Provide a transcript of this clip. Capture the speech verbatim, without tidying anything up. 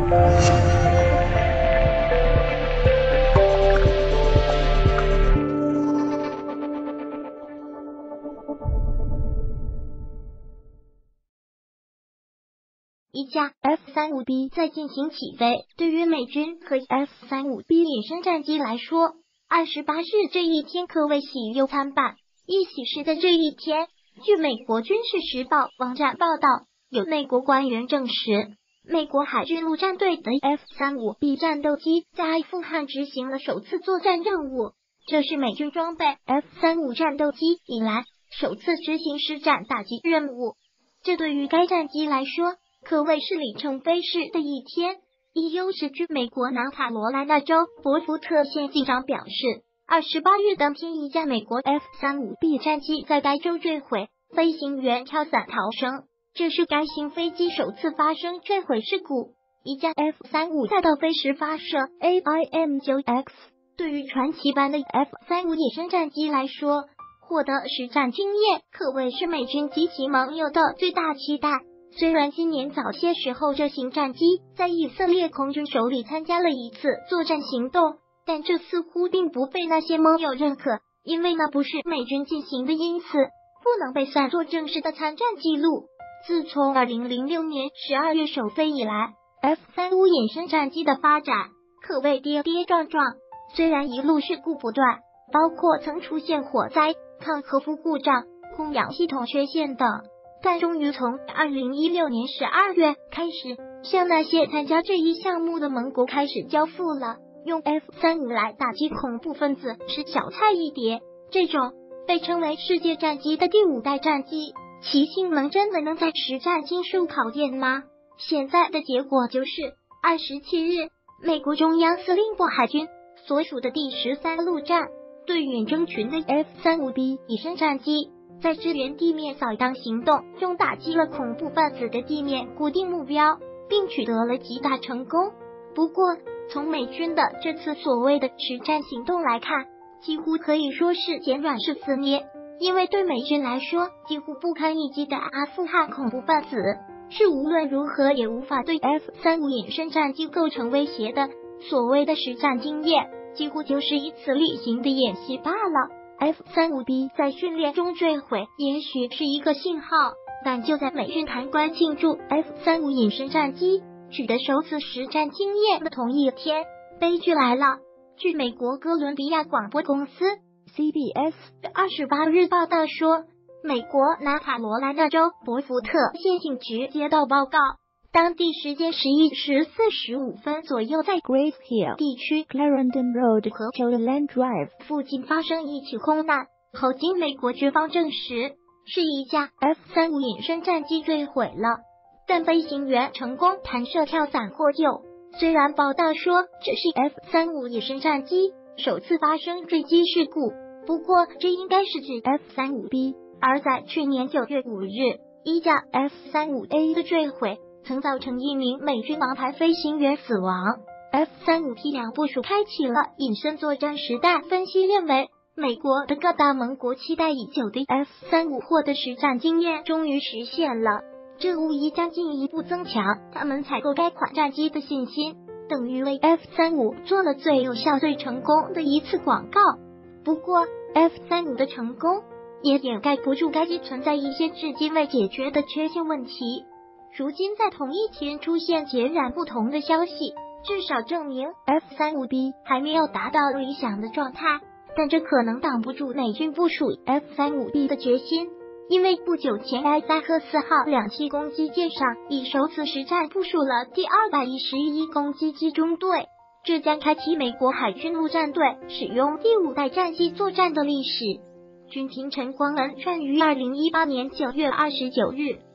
一架 F 三十五 B 在进行起飞。对于美军和 F 三十五 B 衍生战机来说，二十八日这一天可谓喜忧参半。一喜事的这一天，据美国军事时报网站报道，有美国官员证实，美国海军陆战队的 F 三十五 B 战斗机在阿富汗执行了首次作战任务，这是美军装备 F 三十五 战斗机以来首次执行实战打击任务。这对于该战机来说，可谓是里程碑式的一天。一优是据美国南卡罗来纳州伯福特县警长表示，二十八日当天，一架美国 F 三十五 B 战机在该州坠毁，飞行员跳伞逃生，这是该型飞机首次发生坠毁事故。一架 F 三十五 在倒飞时发射 A I M 九 X， 对于传奇般的 F 三十五 野生战机来说，获得实战经验可谓是美军及其盟友的最大期待。虽然今年早些时候这型战机在以色列空军手里参加了一次作战行动，但这似乎并不被那些盟友认可，因为那不是美军进行的，因此不能被算作正式的参战记录。自从二零零六年十二月首飞以来， F 三十五 衍生战机的发展可谓跌跌撞撞，虽然一路事故不断，包括曾出现火灾、抗核辐故障、供氧系统缺陷等，但终于从二零一六年十二月开始，向那些参加这一项目的盟国开始交付了。用 F 三十五 来打击恐怖分子是小菜一碟，这种被称为世界战机的第五代战机，其性能真的能在实战经受考验吗？现在的结果就是，二十七日，美国中央司令部海军所属的第十三陆战队远征群的 F 三十五 B 野生战机在支援地面扫荡行动中打击了恐怖分子的地面固定目标，并取得了极大成功。不过，从美军的这次所谓的实战行动来看，几乎可以说是捡软柿子捏，因为对美军来说，几乎不堪一击的阿富汗恐怖分子是无论如何也无法对 F 三十五 衍生战机构成威胁的。所谓的实战经验，几乎就是以此例行的演习罢了。F 三十五 B 在训练中坠毁，也许是一个信号，但就在美军弹冠庆祝 F 三十五 衍生战机取得首次实战经验的同一天，悲剧来了。据美国哥伦比亚广播公司 C B S 二十八日报道说，美国南卡罗来纳州伯福特县警局接到报告，当地时间十一时四十五分左右，在 Grace Hill 地区 Clarendon Road 和 Choland Drive 附近发生一起空难，后经美国军方证实，是一架 F 三十五 衍生战机坠毁了，但飞行员成功弹射跳伞获救。虽然报道说这是 F 三十五 野生战机首次发生坠机事故，不过这应该是指 F 三十五 B， 而在去年九月五日，一架 F 三十五 A 的坠毁曾造成一名美军王牌飞行员死亡。F 三十五 批量部署开启了隐身作战时代。分析认为，美国的各大盟国期待已久的 F 三十五 获得实战经验终于实现了，这无疑将进一步增强他们采购该款战机的信心，等于为 F 三十五 做了最有效、最成功的一次广告。不过 F 三十五 的成功也掩盖不住该机存在一些至今未解决的缺陷问题。如今在同一天出现截然不同的消息，至少证明 F 三十五 B 还没有达到理想的状态，但这可能挡不住美军部署 F 三十五 B 的决心，因为不久前埃塞克斯号两栖攻击舰上已首次实战部署了第二百一十一攻击机中队，这将开启美国海军陆战队使用第五代战机作战的历史。军评陈光文撰于二零一八年九月二十九日。